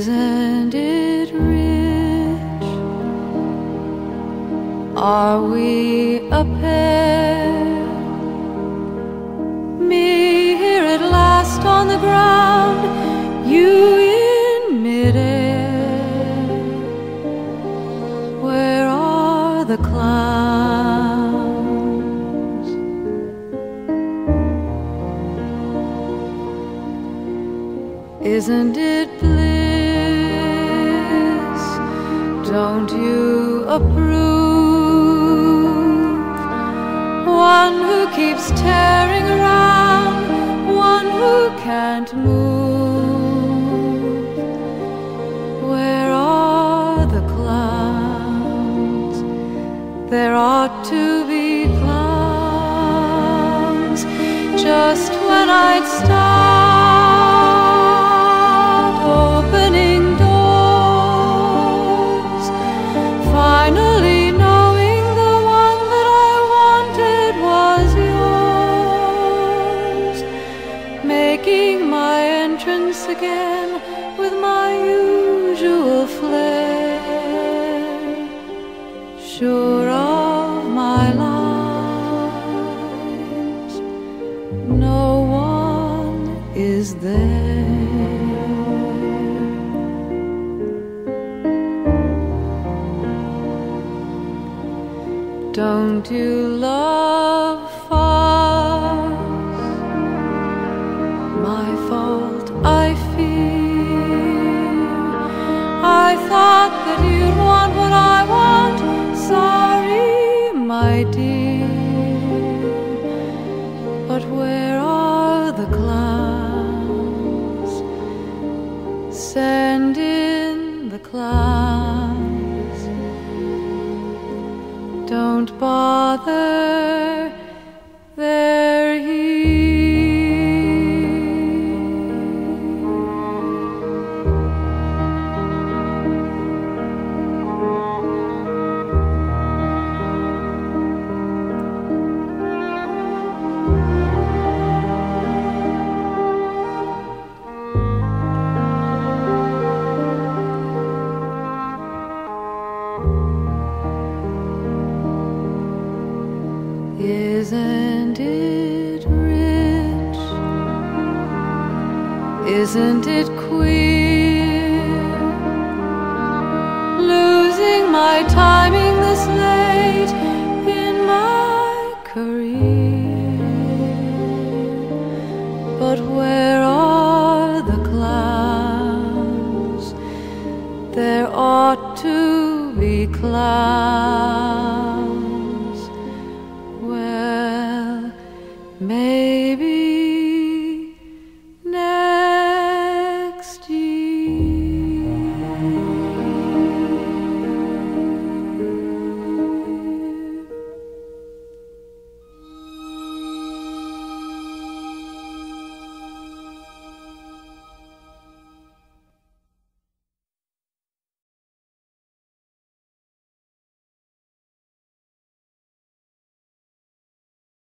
Isn't it rich? Are we a pair? Me here at last on the ground, you in midair. Where are the clowns? Isn't it bliss? Don't you approve? One who keeps tearing around, one who can't move. Where are the clowns? There ought to be clowns. Just when I'd start opening doors, finally knowing the one that I wanted was yours, making my entrance again with my usual flair, sure of my lines, no one is there. Don't you love fuss? My fault, I fear. I thought that you'd want what I want. Sorry, my dear. But where are the clowns? Send in the clowns. Don't bother, they're here. Isn't it rich? Isn't it queer? Losing my timing this late in my career. But where are the clowns? There ought to be clowns.